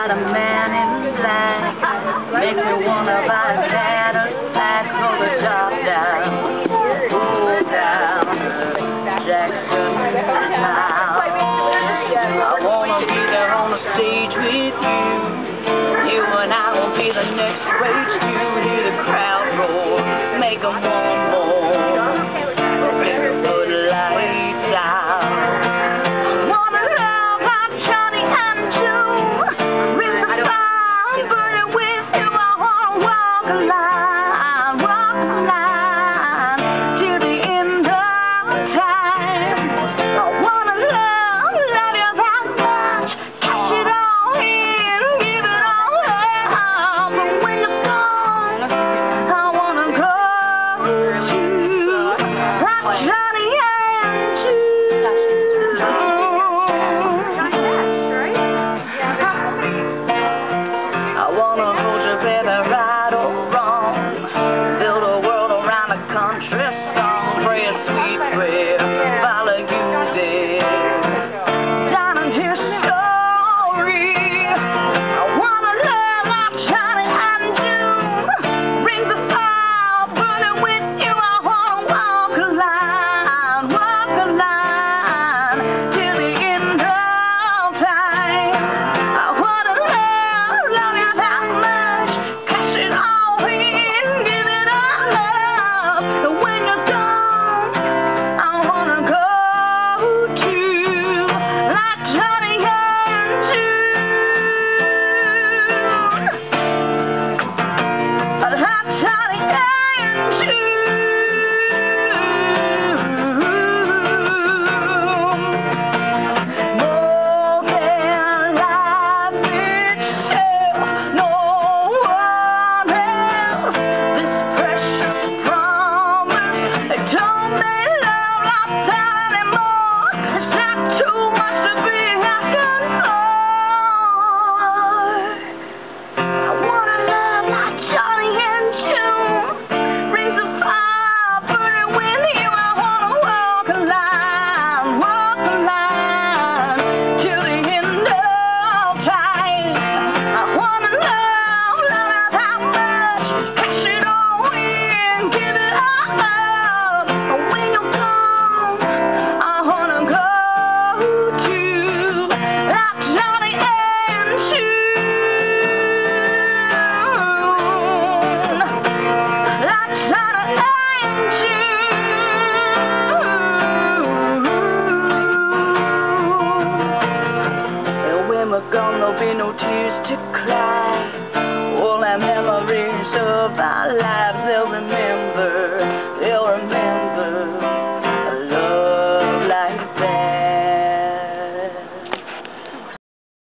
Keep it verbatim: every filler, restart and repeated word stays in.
got a man in black. Makes me wanna buy a Cadillac, roll the top down, roll down Jackson town. I wanna be there on the stage with you. You and I will be the next great few. Hear the crowd roar, make 'em want more. Bring the footlights out. Wanna love like Johnny and Joe. Ring the phone, burn it with you. I wanna walk a line, walk a line till the end of time. I wanna love, love you that much. Cash it all in, give it all up. But when you're gone, I wanna go to like Johnny and Joe. I wanna hold you, baby, right or wrong. Build a world around a country song. Pray a sweet prayer, follow you there. Down in history, I wanna love like Johnny and Joe. Ring the fire, burn it with you. I wanna walk a line, walk a line till the end of time. I wanna love, love you that much. Cash it all in, give it all up. But when you're gone, I wanna go to like Johnny and Joe. Like Johnny and Joe. More than life itself, no one else. This precious promise, it don't make love like that anymore. It's not too much to be asking for. I wanna love like Johnny and Joe. Ring the fire, burn it with you. I wanna walk a line, walk a line till the end of time. I wanna love, love you that much. Cash it all in, give it all up. But when you're gone, I wanna go to like Johnny and Joe. Like Johnny and Joe. And when we're gone, there'll be no tears to cry. All our memories of our lives they'll remember.